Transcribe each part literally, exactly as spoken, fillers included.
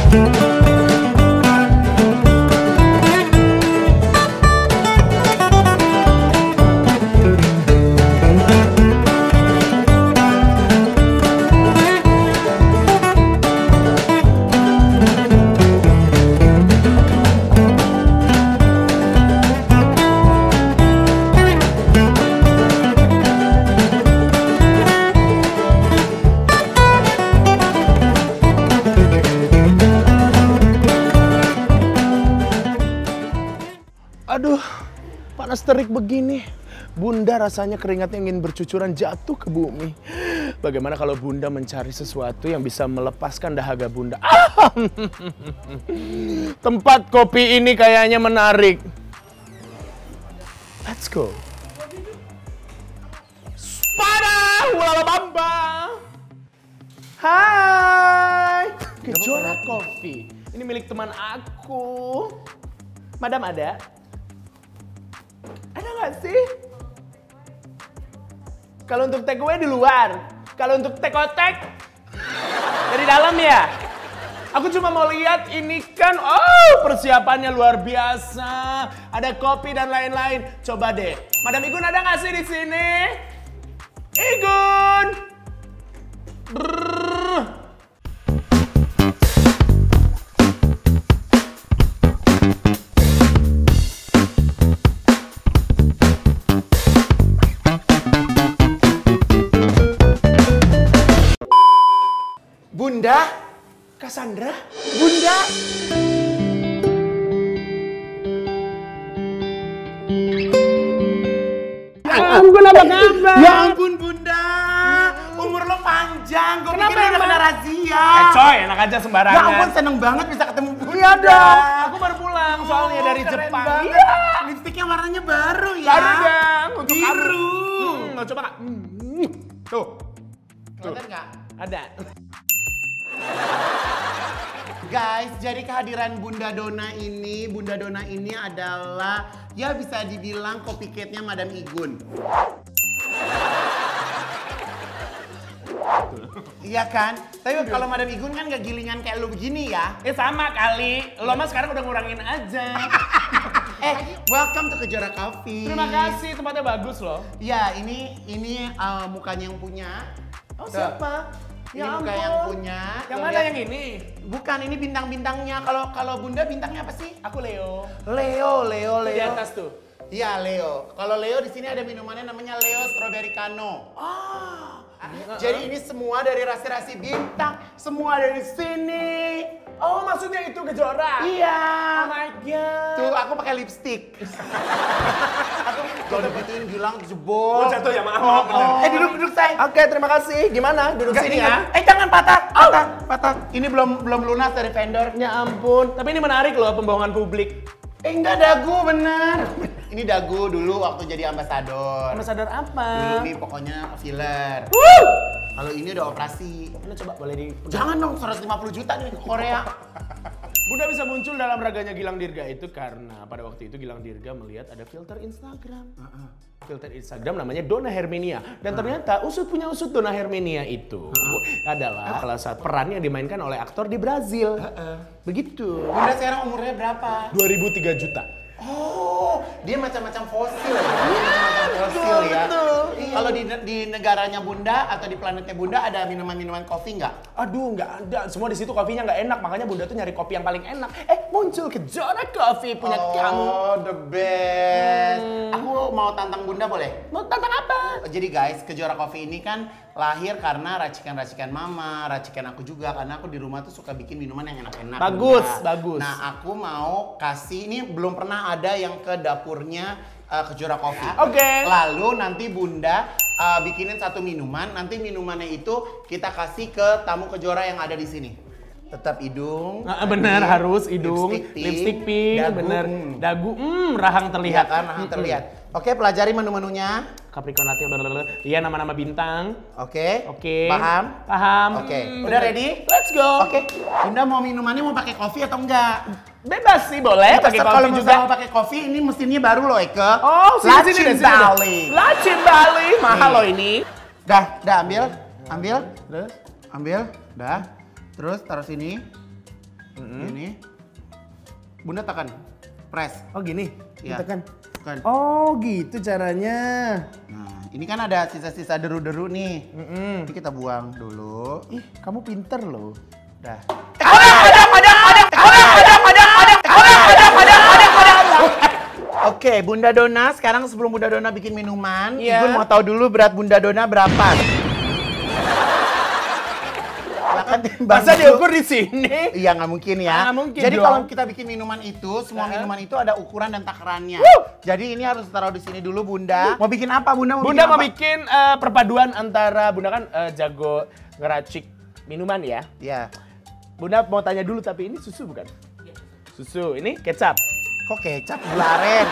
Aduh, panas terik begini. Bunda rasanya keringatnya ingin bercucuran jatuh ke bumi. Bagaimana kalau Bunda mencari sesuatu yang bisa melepaskan dahaga Bunda? Ah! Tempat kopi ini kayaknya menarik. Let's go. Spada, ulala bamba. Hai, Kejora Coffee. Ini milik teman aku. Madam ada? Ada nggak sih? Kalau untuk take away di luar, kalau untuk take otek dari dalam ya. Aku cuma mau lihat ini kan, oh persiapannya luar biasa. Ada kopi dan lain-lain. Coba deh, Madam Igun ada nggak sih di sini? Igun. Brrr. Bunda, Cassandra, Bunda. Ya ampun, apa kabar? Ya ampun, Bunda. Umur lo panjang, gue pikir udah kena razia. Eh coy, enak aja sembarangan. Ya ampun, seneng banget bisa ketemu Bunda. Iya dong, aku baru pulang soalnya oh, dari Jepang. Iya. Lipstiknya warnanya baru ya. Baru dong, untuk biru. Hmm, coba kak. Hmm. Tuh. Tuh. Nggak? Ada. Guys, jadi kehadiran Bunda Dona ini, Bunda Dona ini adalah ya bisa dibilang copycat-nya Madam Igun. Iya kan? Tapi kalau Madam Igun kan gak gilingan kayak lu begini ya? Eh sama kali, lo mah sekarang udah ngurangin aja. Eh, welcome to Kejora Coffee. Terima kasih, tempatnya bagus loh. Ya, ini ini uh, mukanya yang punya. Oh siapa? Ya ini muka yang punya. Yang mana yang ini? Bukan, ini bintang-bintangnya. Kalau kalau Bunda bintangnya apa sih? Aku Leo. Leo, Leo, Leo. Di atas tuh. Iya, Leo. Kalau Leo di sini ada minumannya namanya Leo Strawberry Cano. Oh. Jadi ini semua dari rasi-rasi bintang, semua dari sini. Oh, maksudnya itu Kejora? Iya. Oh my god. Tuh, aku pakai lipstick. Aku kalau digituin bilang jebol. Oh, jatuh ya, maaf. Oh, oh. Eh, duduk, duduk, say. Oke, terima kasih. Gimana? Duduk Gak sini ya. Eh, jangan patah. Patah, oh. patah. Ini belum belum lunas dari vendor. Ya ampun. Tapi ini menarik loh, pembohongan publik. Eh, enggak dagu, bener. Ini dagu dulu waktu jadi ambasador. Ambasador apa? Dulu nih pokoknya filler. Wuh! Kalau ini udah operasi. Ini coba boleh di... Jangan dong, seratus lima puluh juta nih ke Korea. Bunda bisa muncul dalam raganya Gilang Dirga itu karena pada waktu itu Gilang Dirga melihat ada filter Instagram. Uh-uh. Filter Instagram namanya Donna Herminia. Dan uh. ternyata usut punya usut Donna Herminia itu uh-uh. adalah uh. salah satu peran yang dimainkan oleh aktor di Brazil. Uh-uh. Begitu. Bunda sekarang umurnya berapa? dua ribu tiga juta. Oh, dia macam-macam fosil ya? Iya, macam fosil ya. Kalau di, di negaranya Bunda atau di planetnya Bunda ada minuman-minuman kopi nggak? Aduh, nggak ada. Semua di situ kopinya nggak enak, makanya Bunda tuh nyari kopi yang paling enak. Eh, muncul Kejora Coffee punya oh, kamu. Oh, the best. Hmm. Aku mau tantang Bunda boleh? Mau tantang apa? Jadi guys, Kejora Coffee ini kan lahir karena racikan-racikan mama, racikan aku juga karena aku di rumah tuh suka bikin minuman yang enak-enak. Bagus, Bunda. Bagus. Nah, aku mau kasih, ini belum pernah ada yang ke dapurnya uh, Kejora Coffee. Oke. Okay. Lalu nanti Bunda uh, bikinin satu minuman, nanti minumannya itu kita kasih ke tamu Kejora yang ada di sini. Tetap hidung. Nah, bener pink, harus hidung, lipstick pink, lipstick pink dagu, bener. Hmm. Dagu, hmm, rahang terlihat. Iya kan, rahang hmm. terlihat. Oke, pelajari menu-menunya. Capricorn Natil, iya nama-nama bintang. Oke. Oke. Paham? Paham. Oke. Hmm, udah ready? Let's go. Oke. Bunda mau minumannya mau pakai kopi atau enggak? Bebas sih, boleh pakai kopi kalau juga. Kalau mau pakai kopi, ini mesinnya baru loh, Eke. Oh, sini sini sini. Bali. Lacin Bali. Mahal loh ini. Dah, dah ambil. Ambil. Terus ambil. Dah. Terus taruh sini. Mm-hmm. Ini. Bunda tekan. Press. Oh gini? Ya. Tekan. Tekan. Oh gitu caranya. Nah, ini kan ada sisa-sisa deru-deru nih. Mm-mm. Ini kita buang dulu. Ih, kamu pinter loh. Dah. Ada, ada, ada, ada, ada, ada, ada, ada, ada, ada, ada, ada. Oke, Bunda Dona, sekarang sebelum Bunda Dona bikin minuman, yeah. Igun mau tahu dulu berat Bunda Dona berapa. Masa diukur di sini? Iya, nggak mungkin ya. Ah, mungkin Jadi dong. kalau kita bikin minuman itu, semua uh-huh. minuman itu ada ukuran dan takarannya. Woo! Jadi ini harus taruh di sini dulu, Bunda. Mau bikin apa, Bunda? Mau Bunda bikin mau apa? bikin uh, perpaduan antara Bunda kan uh, jago ngeracik minuman ya. Iya. Bunda mau tanya dulu, tapi ini susu bukan? Susu, ini kecap. Kok kecap gula aren?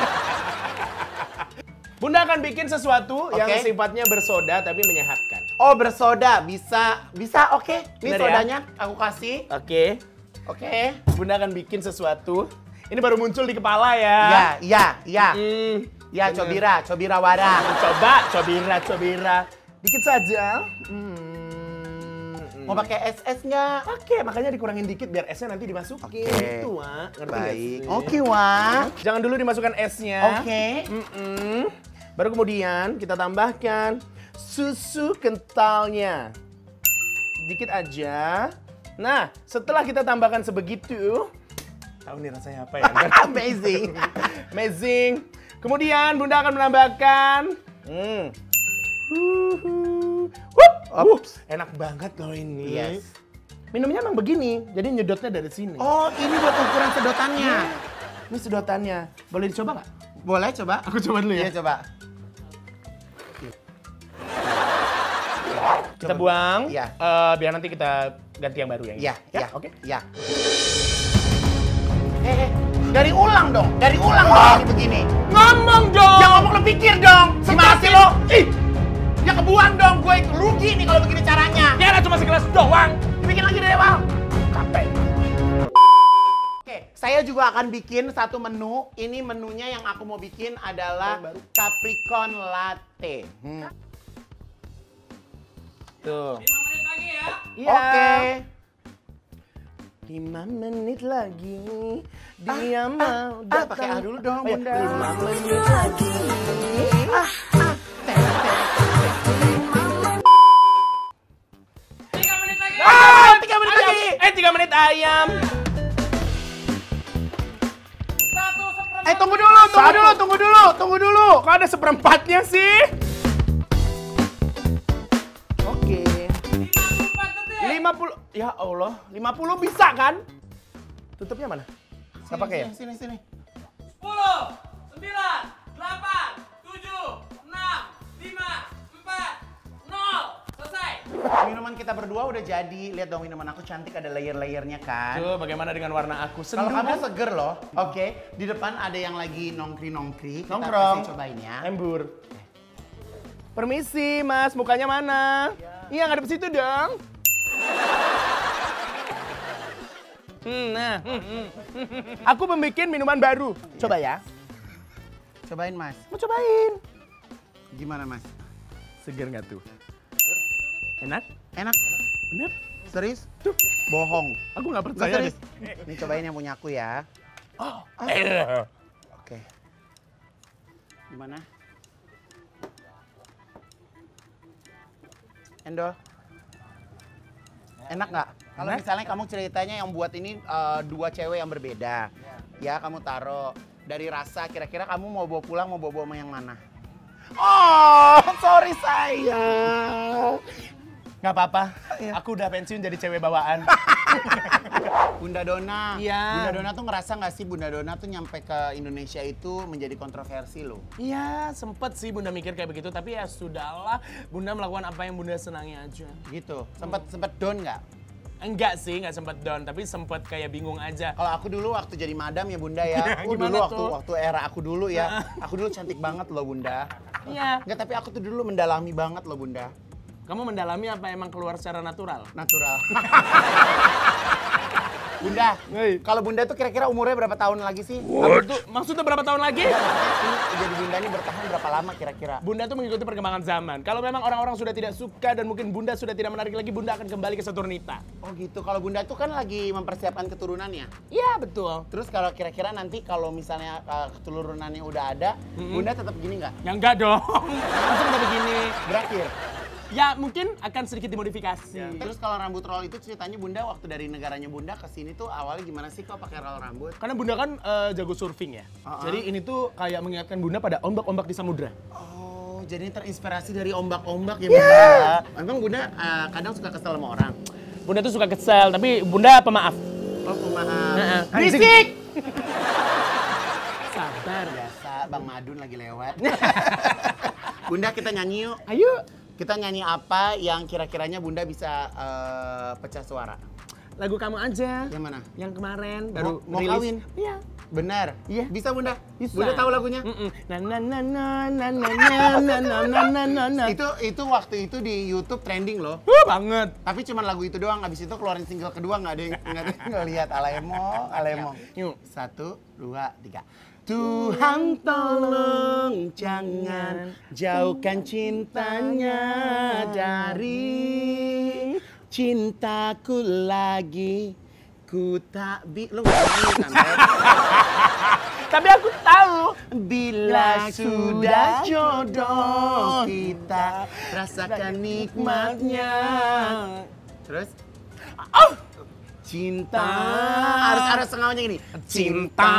Bunda akan bikin sesuatu okay. yang sifatnya bersoda tapi menyehatkan. Oh, bersoda. Bisa, bisa, oke. Okay. Ini Bener sodanya ya? aku kasih. Oke. Okay. Oke. Okay. Bunda akan bikin sesuatu. Ini baru muncul di kepala ya. Iya, iya, iya. Mm, ya, bener. Cobira, cobira wadah. Coba, cobira, cobira. Dikit saja. Hmm. Mau pakai es es nggak? Oke, makanya dikurangin dikit biar esnya nanti dimasukin. Oke. Gitu, Wak. Ngerti Baik. gak sih? Oke, Wak. Jangan dulu dimasukkan esnya. Oke. Mm-mm. Baru kemudian kita tambahkan susu kentalnya. Dikit aja. Nah, setelah kita tambahkan sebegitu, tahu nih rasanya apa ya? Amazing. Amazing. Kemudian Bunda akan menambahkan hmm. Wup. Uh, enak banget loh ini. Yes. Minumnya emang begini, jadi nyedotnya dari sini. Oh, ini buat ukuran sedotannya. Ini sedotannya. Boleh dicoba nggak? Boleh, coba. Aku coba dulu ya. Iya, coba. Kita buang, Iya. uh, biar nanti kita ganti yang baru yang ini. Iya, iya. Oke. Iya. Eh, eh, dari ulang dong. Dari ulang dong ini begini. Ngomong dong! Yang ngomong lo pikir dong. Gimana sih lo? Ih! Ya kebuang dong, gue rugi nih kalau begini caranya. Ya lah cuma segelas doang. Bikin lagi dari awal. Capek. Oke, saya juga akan bikin satu menu. Ini menunya yang aku mau bikin adalah Capricorn Latte. Hmm. Tuh. lima menit lagi ya. Iya. Oke. Lima menit lagi. Dia Ah, mau ah, datang. pakai ah dulu dong, Oh, iya. Bunda. Lima menit lagi. Ah, ah. tiga menit lagi. Ah, tiga menit ayam. lagi. Eh, tiga menit ayam. Satu seperempat. Eh, tunggu dulu, tunggu Satu. dulu, tunggu dulu, tunggu dulu. Kok ada seperempatnya sih? Oke. lima puluh empat detik. lima puluh. Ya Allah, lima puluh bisa kan? Tutupnya mana? Nggak pakai ya? Sini, sini, sini. sepuluh, sembilan, delapan, tujuh, enam, lima, empat, nol. Selesai. Minuman kita berdua udah jadi. Lihat dong minuman aku cantik, ada layer-layernya kan. Tuh, bagaimana dengan warna aku? Kalau Sendu kamu kan? seger loh. Oke, di depan ada yang lagi nongkri-nongkri. Kita Nongkrong. kasih cobain ya. Embur. Permisi, Mas. Mukanya mana? Iya, ngadep situ dong. Hmm, nah. hmm, hmm. Aku membuat minuman baru. Coba ya. Cobain, Mas. Mau cobain. Gimana, Mas? Seger nggak tuh? Enak? Enak? Bener? Serius? Tuh. Bohong. Aku nggak Nggak percaya serius. deh. Ini cobain yang punya aku ya. Oh. Eh. Oke. Gimana? Endol. Enak nggak? Kalau Enak. misalnya kamu ceritanya yang buat ini eh, dua cewek yang berbeda, ya kamu taruh dari rasa. Kira-kira kamu mau bawa pulang, mau bawa sama yang mana? Oh, sorry sayang. Nggak apa-apa. Iya. Aku udah pensiun jadi cewek bawaan. Bunda Dona. Iya. Bunda Dona tuh ngerasa nggak sih Bunda Dona tuh nyampe ke Indonesia itu menjadi kontroversi loh. Iya, sempet sih Bunda mikir kayak begitu, tapi ya sudahlah. Bunda melakukan apa yang Bunda senangi aja. Gitu. Sempet sempet down nggak? Enggak sih, nggak sempet down, tapi sempet kayak bingung aja. Kalau aku dulu waktu jadi madam ya Bunda ya. Aku Gimana dulu waktu tuh? waktu era aku dulu ya. Aku dulu cantik banget loh Bunda. Iya. Enggak, tapi aku tuh dulu mendalami banget loh Bunda. Kamu mendalami apa emang keluar secara natural? Natural. Bunda, Bunda, Hei. kalau Bunda tuh kira-kira umurnya berapa tahun lagi sih? Apa tuh? Maksudnya berapa tahun lagi? Ini jadi Bunda ini bertahan berapa lama kira-kira? Bunda tuh mengikuti perkembangan zaman. Kalau memang orang-orang sudah tidak suka dan mungkin Bunda sudah tidak menarik lagi, Bunda akan kembali ke Saturnita. Oh gitu, kalau Bunda tuh kan lagi mempersiapkan keturunannya. Iya, betul. Terus kalau kira-kira nanti kalau misalnya uh, keturunannya udah ada, Mm-mm. Bunda tetap gini nggak? Ya enggak dong. Langsung udah begini. Berakhir. Ya, mungkin akan sedikit dimodifikasi. Terus kalau rambut roll itu ceritanya Bunda waktu dari negaranya Bunda ke sini tuh awalnya gimana sih kok pakai roll rambut? Karena Bunda kan eh, jago surfing ya. Uh-uh. Jadi ini tuh kayak mengingatkan Bunda pada ombak-ombak di samudra. Oh, jadi terinspirasi dari ombak-ombak ya Bunda. Emang Bunda uh, kadang suka kesel sama orang? Bunda tuh suka kesel, tapi Bunda pemaaf. Oh, pemaaf. Heeh. Berisik! Sabar. Biasa, Bang Madun lagi lewat. Bunda kita nyanyi yuk. Ayo. Kita nyanyi apa yang kira-kiranya Bunda bisa uh, pecah suara? Lagu kamu aja. Yang mana? Yang kemarin Mau- baru mau rilis. kawin? Iya. Benar. Iya. Bisa Bunda? Bisa. Bunda tahu lagunya? Mm-mm. Na na na na na na na na na na na na na. Itu itu waktu itu di YouTube trending loh. Uh, banget. Tapi cuma lagu itu doang. Abis itu keluarin single kedua nggak ada yang nggak ada yang ngelihat. Alemo, Alemo. Yuk. Satu, dua, tiga. Tuhan tolong jangan jauhkan cintanya dari cintaku lagi. Ku tak bi... Lu nggak nyanyi kan? Beb? Tapi aku tahu. Bila sudah jodoh kita rasakan nikmatnya. Terus? Oh. Cinta. Harus harus sengaja gini. Cinta.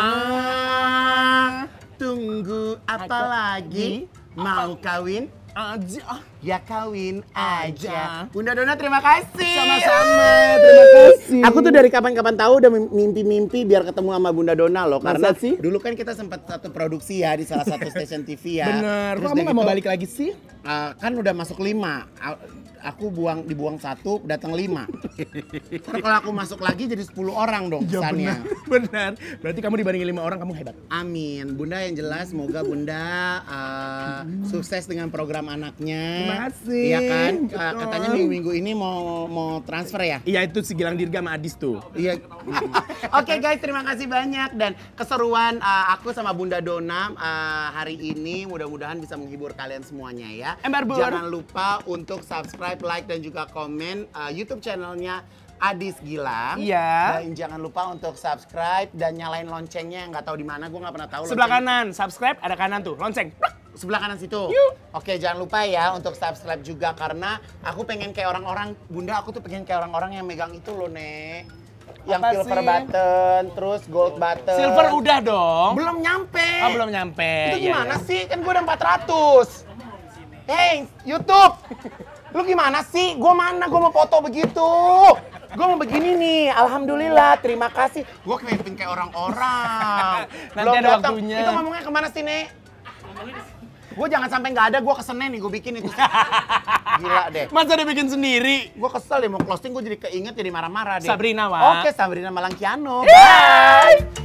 Tunggu apa lagi? Mau kawin? Aja. Ya kawin aja. Bunda Dona terima kasih. Sama-sama. Terima kasih. Aku tuh dari kapan-kapan tahu udah mimpi-mimpi biar ketemu sama Bunda Dona loh. Karena Masa sih? dulu kan kita sempat satu produksi ya di salah satu stasiun T V ya. Bener. Terus Kok kamu udah nggak mau gitu, balik lagi sih? uh, kan udah masuk lima. A- Aku buang dibuang satu, datang lima. Ntar kalau aku masuk lagi jadi sepuluh orang dong Ya kesannya. benar. Benar. Berarti kamu dibandingin lima orang kamu hebat. Amin. Bunda yang jelas semoga Bunda uh, sukses dengan program anaknya. Terima kasih. Iya kan? Uh, Betul. katanya minggu-minggu ini mau mau transfer ya? Iya itu si Gilang Dirga sama Adis tuh. Iya. Oke guys, terima kasih banyak dan keseruan uh, aku sama Bunda Dona uh, hari ini mudah-mudahan bisa menghibur kalian semuanya ya. Ember Bur. Jangan lupa untuk subscribe, like dan juga komen uh, YouTube channelnya Adis Gilang. Iya. Dan jangan lupa untuk subscribe dan nyalain loncengnya yang nggak tahu di mana, gue nggak pernah tahu. Sebelah lonceng. kanan, subscribe, ada kanan tuh, lonceng. Sebelah kanan situ. Yuk. Oke, jangan lupa ya untuk subscribe juga karena aku pengen kayak orang-orang, Bunda aku tuh pengen kayak orang-orang yang megang itu loh, Nek. Yang Apa silver sih? button, terus gold button. Silver udah dong. Belum nyampe. Oh, belum nyampe. Itu Iya, gimana iya. sih? Kan gue udah empat ratus. Hey, YouTube. Lu gimana sih? Gue mana? Gue mau foto begitu. Gue mau begini nih. Alhamdulillah, terima kasih. Gue pengen kayak orang-orang. Nanti Belum ada datang. waktunya. Itu ngomongnya kemana sih, Nek? Gue jangan sampai nggak ada, gue kesenen nih, gue bikin itu. Gila deh. Masa dia bikin sendiri? Gue kesel deh, mau closing gue jadi keinget jadi marah-marah deh. Sabrina, Wak. Oke, Sabrina Malangkiano. Bye.